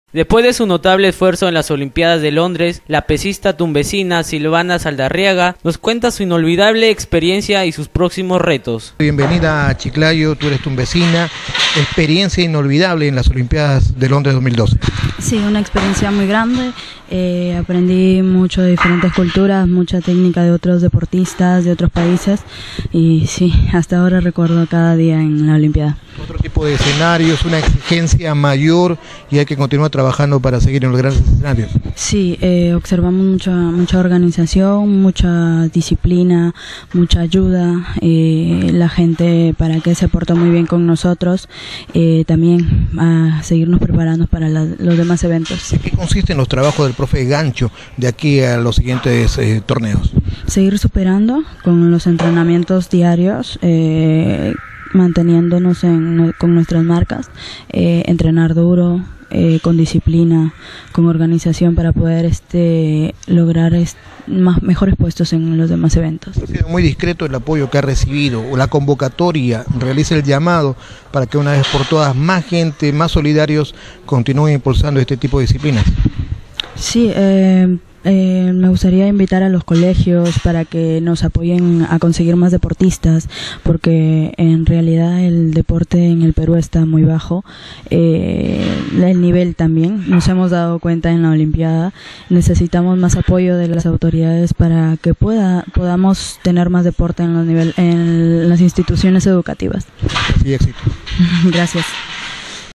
Después de su notable esfuerzo en las Olimpiadas de Londres, la pesista tumbesina Silvana Saldarriaga nos cuenta su inolvidable experiencia y sus próximos retos. Bienvenida a Chiclayo, tú eres tumbesina, experiencia inolvidable en las Olimpiadas de Londres 2012. Sí, una experiencia muy grande, aprendí mucho de diferentes culturas, mucha técnica de otros deportistas de otros países y sí, hasta ahora recuerdo cada día en la Olimpiada. Otro tipo de escenarios, una exigencia mayor y hay que continuar trabajando para seguir en los grandes escenarios. Sí, observamos mucha organización, mucha disciplina, mucha ayuda, la gente para que se porta muy bien con nosotros, también a seguirnos preparando para los demás eventos. ¿En qué consisten los trabajos del profe Gancho de aquí a los siguientes torneos? Seguir superando con los entrenamientos diarios, manteniéndonos con nuestras marcas, entrenar duro, con disciplina, con organización para poder lograr mejores puestos en los demás eventos. Ha sido muy discreto el apoyo que ha recibido, o la convocatoria, realiza el llamado para que una vez por todas más gente, más solidarios continúen impulsando este tipo de disciplinas. Sí, me gustaría invitar a los colegios para que nos apoyen a conseguir más deportistas, porque en realidad el deporte en el Perú está muy bajo, el nivel también, nos hemos dado cuenta en la Olimpiada, necesitamos más apoyo de las autoridades para que podamos tener más deporte en las instituciones educativas. Y éxito. Gracias.